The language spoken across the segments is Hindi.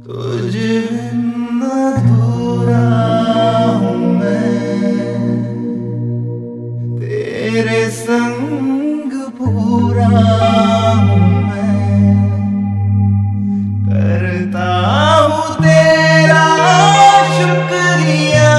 तुझ बिन अधूरा हूँ मैं, तेरे संग पूरा हूँ मैं, करता हूँ तेरा शुक्रिया।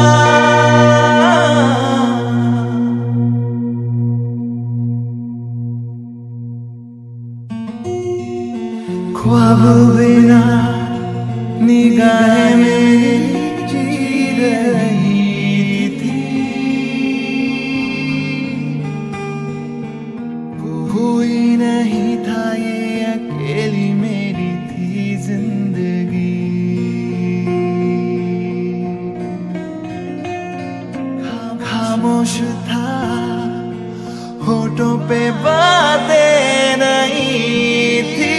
ख्वाब बिना निगाहें मेरी जी रही थी, कोई नहीं था ये अकेली मेरी थी जिंदगी। खामोश था होठों पे बातें नहीं थी,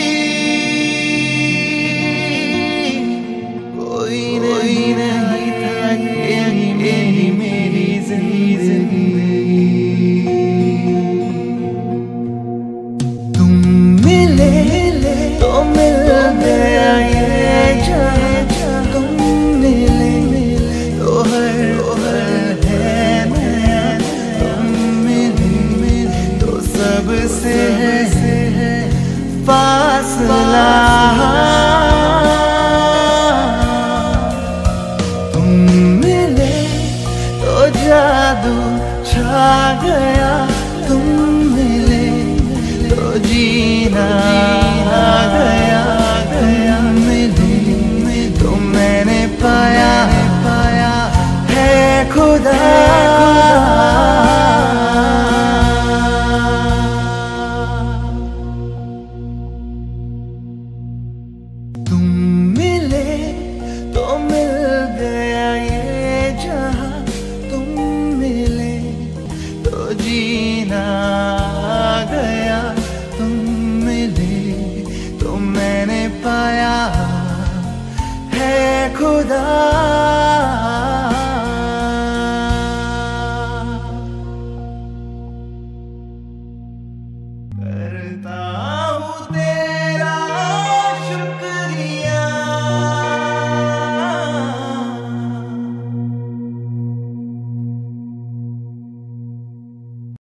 कोई नहीं था यही मेरी जिंदगी। तुम मिले तो मिल गया ये जहां, तुम मिले तो हर है नया, तुम मिले तो सबसे है फासला। जादू छा गया, तुम मिले तो जीना आ गया, तुम मिले तो मैंने पाया है खुदा। तुम मिले तो मिल गया ये जहां, जीना आ गया, तुम मिले तो मैंने पाया है खुदा।